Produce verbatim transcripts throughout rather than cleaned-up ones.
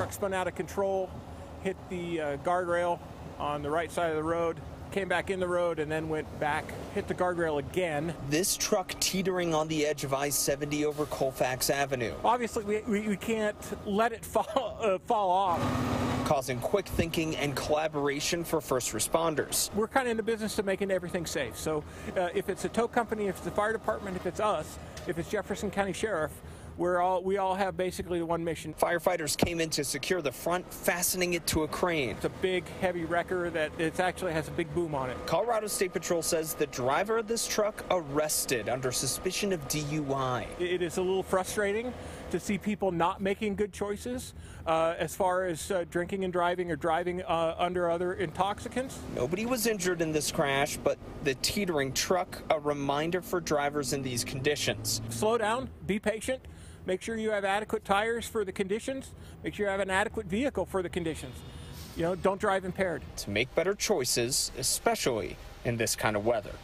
truck spun out of control, hit the uh, guardrail on the right side of the road, came back in the road, and then went back, hit the guardrail again. This truck teetering on the edge of I seventy over Colfax Avenue. Obviously, we, we, we can't let it fall, uh, fall off. Causing quick thinking and collaboration for first responders. We're kind of in the business of making everything safe. So uh, if it's a tow company, if it's the fire department, if it's us, if it's Jefferson County Sheriff, We're all, we all have basically one mission. Firefighters came in to secure the front, fastening it to a crane. It's a big, heavy wrecker that it actually has a big boom on it. Colorado State Patrol says the driver of this truck arrested under suspicion of D U I. It is a little frustrating to see people not making good choices uh, as far as uh, drinking and driving or driving uh, under other intoxicants. Nobody was injured in this crash, but the teetering truck, a reminder for drivers in these conditions. Slow down, be patient. Make sure you have adequate tires for the conditions. Make sure you have an adequate vehicle for the conditions. You know, don't drive impaired. To make better choices, especially in this kind of weather.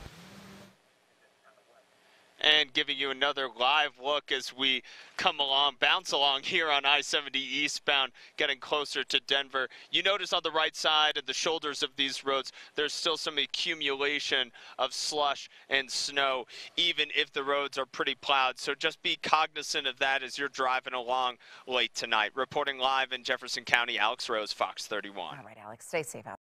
And giving you another live look as we come along, bounce along here on I seventy eastbound, getting closer to Denver. You notice on the right side and the shoulders of these roads, there's still some accumulation of slush and snow, even if the roads are pretty plowed. So just be cognizant of that as you're driving along late tonight. Reporting live in Jefferson County, Alex Rose, Fox thirty-one. All right, Alex, stay safe out.